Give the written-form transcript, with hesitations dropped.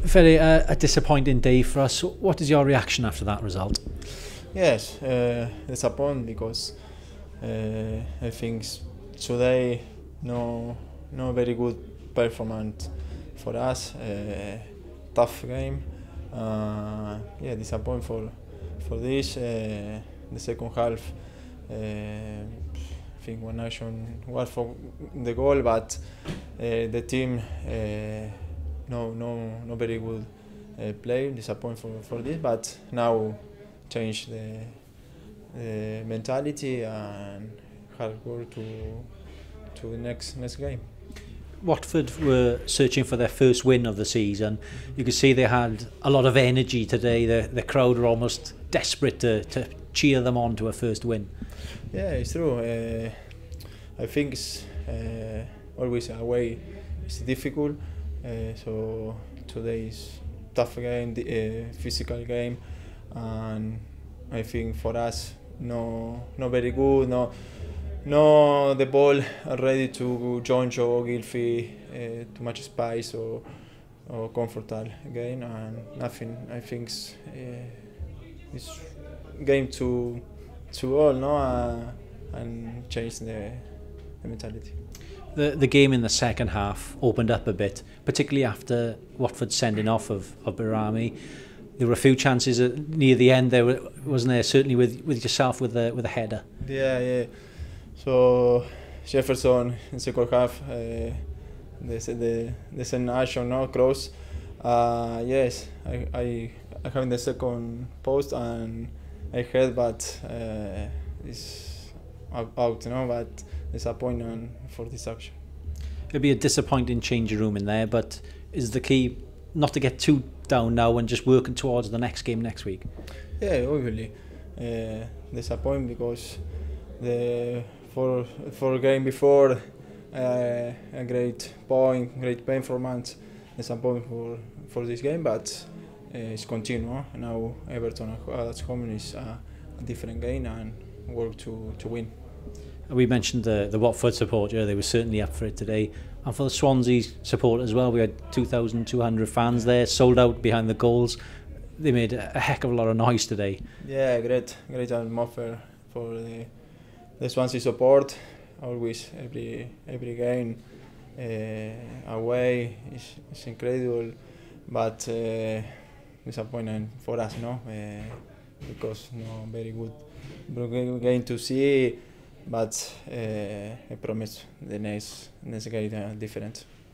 Very a disappointing day for us. What is your reaction after that result? Yes, disappointed because I think today no very good performance for us. Tough game. Yeah, disappointed for this. The second half, I think one action was for the goal, but the team no very good play. Disappointed for this, but now change the mentality and hard work to the next game. Watford were searching for their first win of the season. You could see they had a lot of energy today. The crowd were almost desperate to cheer them on to a first win. Yeah, it's true. I think it's always away. It's difficult. So today is tough game, physical game, and I think for us no very good. No, the ball ready to join Joe Gilfy, too much space or comfortable game, and nothing. I think it's game to all, and change the mentality. The game in the second half opened up a bit, particularly after Watford sending off of Birami. There were a few chances near the end. Wasn't there? Certainly with yourself with a header. Yeah. So Jefferson in second half, the second action, cross. Yes, I have in the second post and I heard, but it's out, but disappointing for this action. It'd be a disappointing change of room in there, but is the key not to get too down now and just working towards the next game next week? Yeah, obviously. Disappointing because the for game before a great point, great performance. Disappointing for this game, but it's continue. Now Everton at home is a different game and work to win. We mentioned the Watford support. They were certainly up for it today, and for the Swansea support as well. We had 2,200 fans there, sold out behind the goals. They made a heck of a lot of noise today. Yeah, great atmosphere for the Swansea support. Always every game away is incredible, but disappointing for us, because very good game to see. But I promise the next game different.